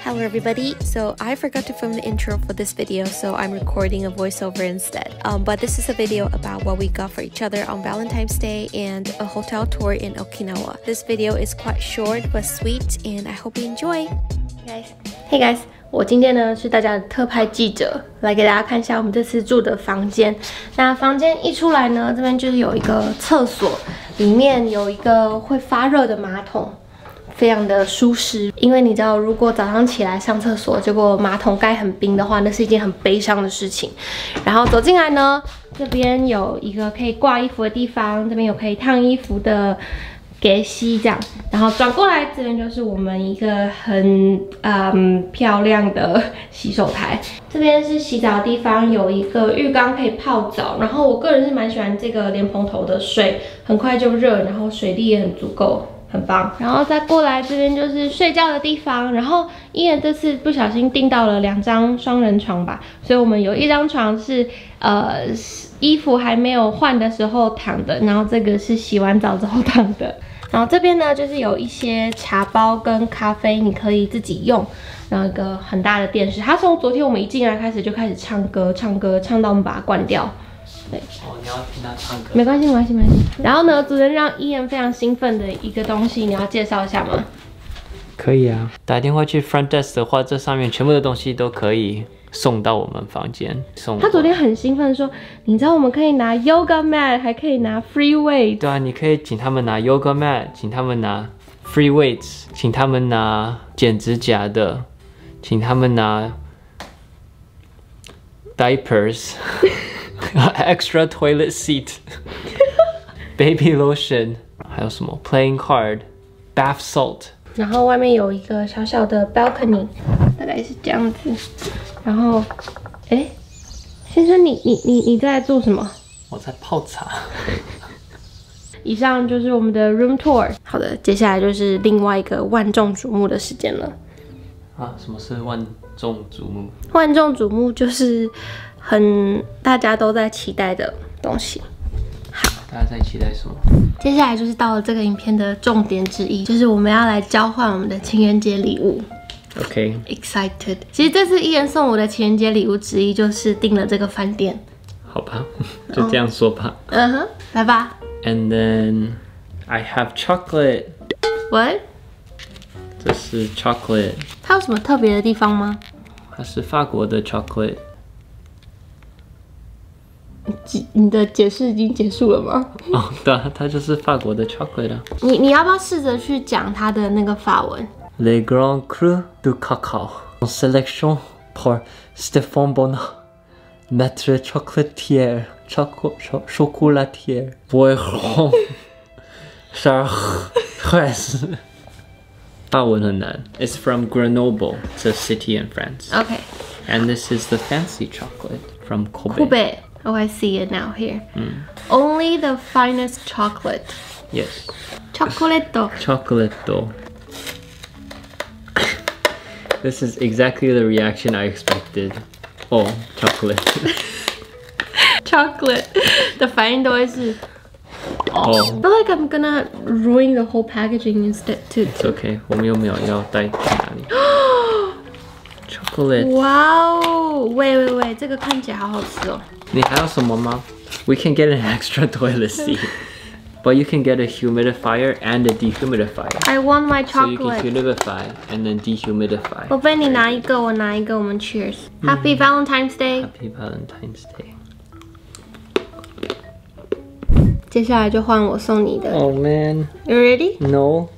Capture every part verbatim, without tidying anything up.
Hello everybody, so I forgot to film the intro for this video, so I'm recording a voiceover instead. Um, but this is a video about what we got for each other on Valentine's Day and a hotel tour in Okinawa. This video is quite short but sweet and I hope you enjoy. Hey guys, hey guys, 我今天呢是大家的特派记者，来给大家看一下我们这次住的房间。那房间一出来呢，这边就是有一个厕所，里面有一个会发热的马桶。 非常的舒适，因为你知道，如果早上起来上厕所，结果马桶盖很冰的话，那是一件很悲伤的事情。然后走进来呢，这边有一个可以挂衣服的地方，这边有可以烫衣服的给洗这样。然后转过来，这边就是我们一个很嗯漂亮的洗手台。这边是洗澡的地方，有一个浴缸可以泡澡。然后我个人是蛮喜欢这个莲蓬头的水，很快就热，然后水力也很足够。 很棒，然后再过来这边就是睡觉的地方。然后伊人这次不小心订到了两张双人床吧，所以我们有一张床是呃衣服还没有换的时候躺的，然后这个是洗完澡之后躺的。然后这边呢就是有一些茶包跟咖啡，你可以自己用。然后一个很大的电视，它从昨天我们一进来开始就开始唱歌，唱歌唱到我们把它关掉。 对哦，你要听他唱歌？ 没关系，没关系，没关系。然后呢，主人让伊人非常兴奋的一个东西，你要介绍一下吗？ 可以啊，打电话去 front desk 的话，这上面全部的东西都可以送到我们房间。送他昨天很兴奋说，你知道我们可以拿 yoga mat， 还可以拿 free weight。 对啊，你可以请他们拿 yoga mat， 请他们拿 free weights， 请他们拿剪指甲的，请他们拿 diapers。Extra toilet seat, baby lotion， 还有什么 playing card, bath salt。然后外面有一个小小的 balcony， 大概是这样子。然后，哎，先生，你你你你在做什么？我在泡茶。以上就是我们的 room tour。好的，接下来就是另外一个万众瞩目的时间了。啊，什么是万众瞩目？万众瞩目就是。 很大家都在期待的东西。好，大家在期待什么？接下来就是到了这个影片的重点之一，就是我们要来交换我们的情人节礼物。OK。Excited。其实这次伊人送我的情人节礼物之一就是订了这个饭店。好吧，就这样说吧。嗯哼，来吧。And then I have chocolate. What？ 这是 chocolate。它有什么特别的地方吗？它是法国的 chocolate。 你的解释已经结束了吗？哦，对啊，它就是法国的 chocolate 啊。你你要不要试着去讲它的那个法文 ？Les grands crus du cacao, en sélection par Stéphane Bonnat, maître chocolatier, choco chocolatier, Boiron, Charles, Fraise。法文很难。It's from Grenoble, it's a city in France. Okay. And this is the fancy chocolate from Kobe. Kobe. Oh, I see it now here. Mm. Only the finest chocolate. Yes. Chocolatito. Chocolatito. This is exactly the reaction I expected. Oh, chocolate. Chocolate. The 反应都会是 Oh. I feel like I'm gonna ruin the whole packaging instead too. It's okay. 我们又没有要带去哪里。Chocolate. Wow! Wait, wait, wait. 这个看起来好好吃哦。你还有什么吗？ We can get an extra toilet seat, but you can get a humidifier and a dehumidifier. I want my chocolate. So you can humidify and then dehumidify. 我被你拿一个，我拿一个，我们 cheers. Happy Valentine's Day. Happy Valentine's Day. 接下来就换我送你的。Oh man. You ready? No.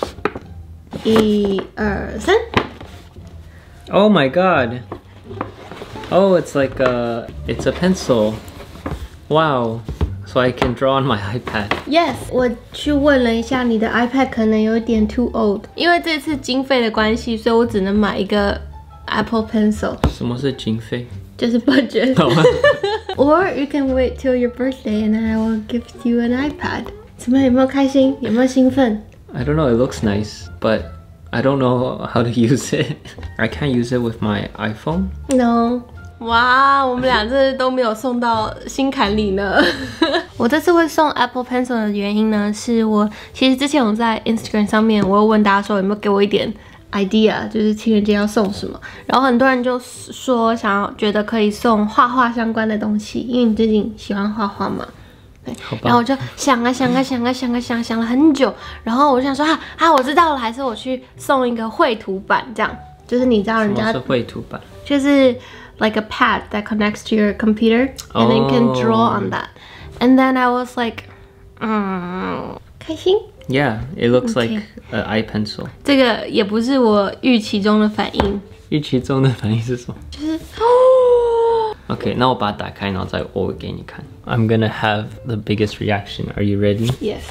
一二三。 Oh my god! Oh, it's like a, it's a pencil. Wow! So I can draw on my iPad. Yes, 我去问了一下，你的 iPad 可能有一点 too old， 因为这次经费的关系，所以我只能买一个 Apple Pencil。什么是经费？就是 budget. Or you can wait till your birthday and I will gift you an iPad. 怎么有没有开心？有没有兴奋？ I don't know. It looks nice, but I don't know how to use it. I can't use it with my iPhone. No. 哇，我们俩这都没有送到心坎里呢。我这次会送 Apple Pencil 的原因呢，是我其实之前我在 Instagram 上面，我有问大家说有没有给我一点 idea， 就是情人节要送什么。然后很多人就说想要觉得可以送画画相关的东西，因为你最近喜欢画画嘛。对，然后我就想啊想啊想啊想啊想想了很久，然后我就想说啊啊，我知道了，还是我去送一个绘图板，这样就是你知道人家什么是绘图板？就是 like a pad that connects to your computer and then you can draw on that. And then I was like, 嗯，开心。 Yeah, it looks like an eye pencil. 这个也不是我预期中的反应。 预期中的反应是什么？ 就是哦。 OK， 那我把它打开，然后再我给你看。I'm gonna have the biggest reaction. Are you ready? Yes.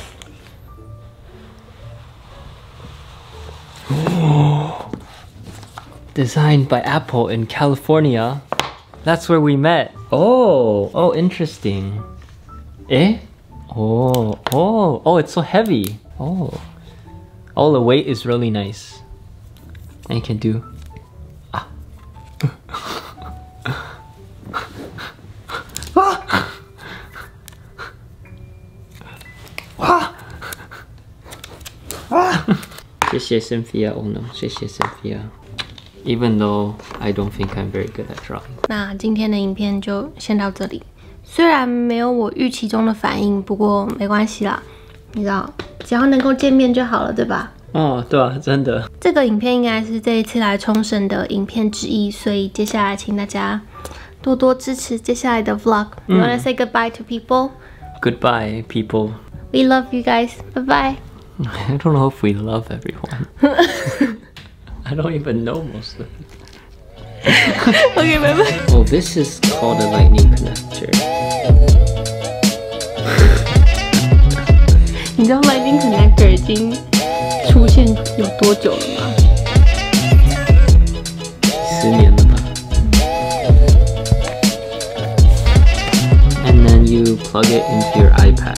Designed by Apple in California. That's where we met. Oh, oh, interesting. Eh? Oh, oh, oh, it's so heavy. Oh, oh, the weight is really nice. And you can do. Ah. Ah. Ah. 谢谢 Cynthia Oh no， 谢谢 Cynthia。Even though I don't think I'm very good at drawing。 那今天的影片就先到这里。虽然没有我预期中的反应，不过没关系啦。你知道，只要能够见面就好了，对吧？ 哦，对啊，真的。 这个影片应该是这一次来冲绳的影片之一，所以接下来请大家多多支持接下来的 vlog。You wanna say goodbye to people? Goodbye, people. We love you guys. Bye bye. I don't know if we love everyone. I don't even know most of them. Okay, bye bye. Oh, this is called a lightning connector. 你知道 lightning connector 已经出现有多久了吗？ 十年了吧。And then you plug it into your iPad.